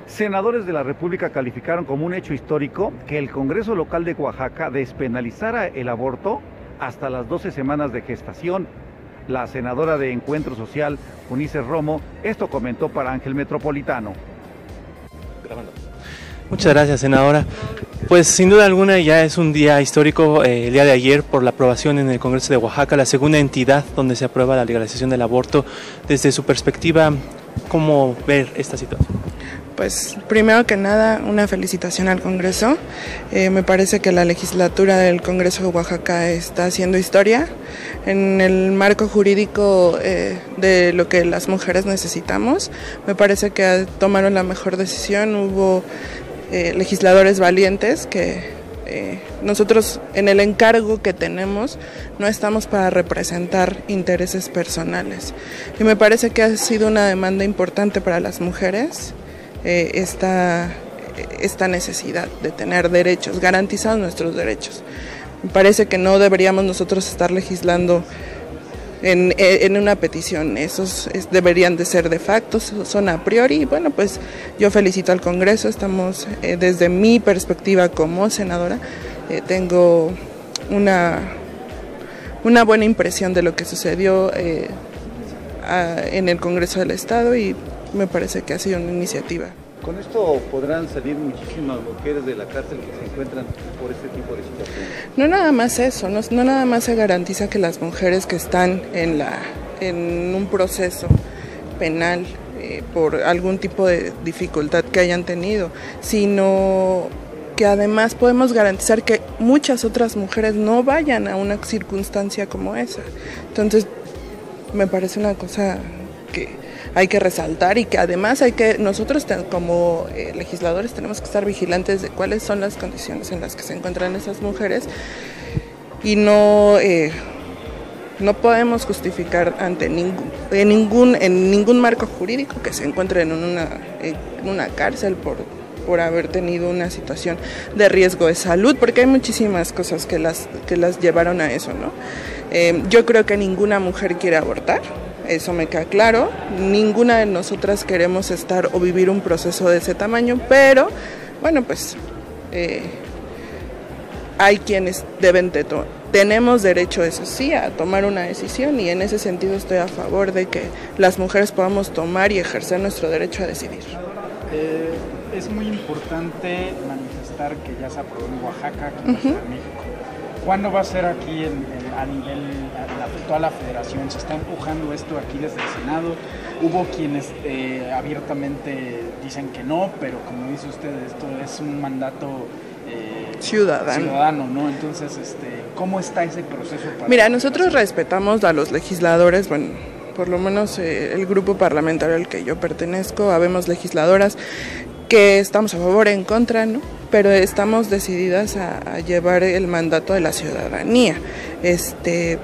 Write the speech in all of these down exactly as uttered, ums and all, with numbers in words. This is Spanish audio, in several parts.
Senadores de la República calificaron como un hecho histórico que el Congreso local de Oaxaca despenalizara el aborto hasta las doce semanas de gestación. La senadora de Encuentro Social, Eunice Romo, esto comentó para Ángel Metropolitano. Grabando. Muchas gracias, senadora. Pues sin duda alguna ya es un día histórico, eh, el día de ayer, por la aprobación en el Congreso de Oaxaca, la segunda entidad donde se aprueba la legalización del aborto. Desde su perspectiva, ¿cómo ver esta situación? Pues primero que nada, una felicitación al Congreso. Eh, me parece que la legislatura del Congreso de Oaxaca está haciendo historia en el marco jurídico eh, de lo que las mujeres necesitamos. Me parece que tomaron la mejor decisión. Hubo eh, legisladores valientes que eh, nosotros en el encargo que tenemos no estamos para representar intereses personales. Y me parece que ha sido una demanda importante para las mujeres. Eh, esta, esta necesidad de tener derechos, garantizados nuestros derechos. Me parece que no deberíamos nosotros estar legislando en, en una petición, esos es, deberían de ser de facto, son a priori, y bueno, pues yo felicito al Congreso, estamos eh, desde mi perspectiva como senadora, eh, tengo una, una buena impresión de lo que sucedió eh, a, en el Congreso del Estado y me parece que ha sido una iniciativa. Con esto podrán salir muchísimas mujeres de la cárcel que se encuentran por este tipo de situaciones. No nada más eso, no, no nada más se garantiza que las mujeres que están en, la, en un proceso penal eh, por algún tipo de dificultad que hayan tenido, sino que además podemos garantizar que muchas otras mujeres no vayan a una circunstancia como esa. Entonces, me parece una cosa que hay que resaltar y que además hay que nosotros como eh, legisladores tenemos que estar vigilantes de cuáles son las condiciones en las que se encuentran esas mujeres y no eh, no podemos justificar ante ningún en ningún en ningún marco jurídico que se encuentren en una en una cárcel por por haber tenido una situación de riesgo de salud, porque hay muchísimas cosas que las que las llevaron a eso, ¿no? Eh, yo creo que ninguna mujer quiere abortar. Eso me queda claro, ninguna de nosotras queremos estar o vivir un proceso de ese tamaño, pero bueno, pues eh, hay quienes deben de to- tenemos derecho, eso sí, a tomar una decisión y en ese sentido estoy a favor de que las mujeres podamos tomar y ejercer nuestro derecho a decidir. Eh, es muy importante manifestar que ya se aprobó en Oaxaca, aquí en la Ciudad de México. ¿Cuándo va a ser aquí en, en, a nivel, a la, toda la federación? ¿Se está empujando esto aquí desde el Senado? Hubo quienes eh, abiertamente dicen que no, pero como dice usted, esto es un mandato eh, ciudadano. ciudadano, ¿no? Entonces, este, ¿cómo está ese proceso? Para Mira, nosotros respetamos a los legisladores, bueno, por lo menos eh, el grupo parlamentario al que yo pertenezco, habemos legisladoras que estamos a favor, en contra, ¿no? Pero estamos decididas a, a llevar el mandato de la ciudadanía. Este,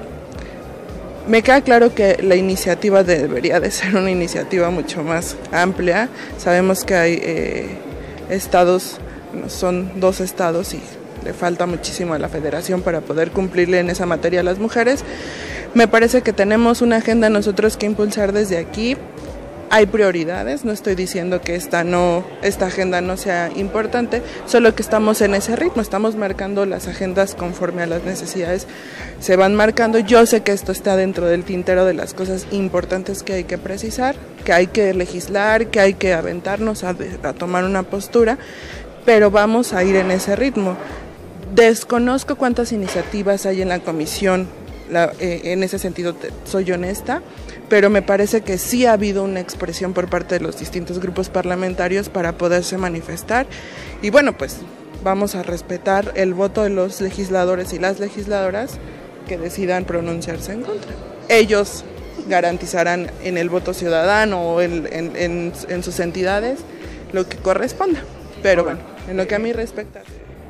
me queda claro que la iniciativa debería de ser una iniciativa mucho más amplia. Sabemos que hay eh, estados, bueno, son dos estados y le falta muchísimo a la federación para poder cumplirle en esa materia a las mujeres. Me parece que tenemos una agenda nosotros que impulsar desde aquí. Hay prioridades, no estoy diciendo que esta, no, esta agenda no sea importante, solo que estamos en ese ritmo, estamos marcando las agendas conforme a las necesidades, se van marcando. Yo sé que esto está dentro del tintero de las cosas importantes que hay que precisar, que hay que legislar, que hay que aventarnos a, a tomar una postura, pero vamos a ir en ese ritmo. Desconozco cuántas iniciativas hay en la comisión, la, eh, en ese sentido te, soy honesta, pero me parece que sí ha habido una expresión por parte de los distintos grupos parlamentarios para poderse manifestar y bueno, pues vamos a respetar el voto de los legisladores y las legisladoras que decidan pronunciarse en contra. Ellos garantizarán en el voto ciudadano o en, en, en, en sus entidades lo que corresponda, pero bueno, en lo que a mí respecta.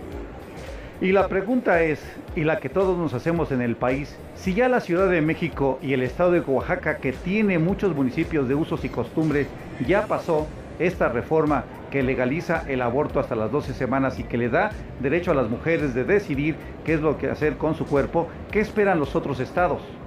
Y la pregunta es, y la que todos nos hacemos en el país, si ya la Ciudad de México y el estado de Oaxaca, que tiene muchos municipios de usos y costumbres, ya pasó esta reforma que legaliza el aborto hasta las doce semanas y que le da derecho a las mujeres de decidir qué es lo que hacer con su cuerpo, ¿qué esperan los otros estados?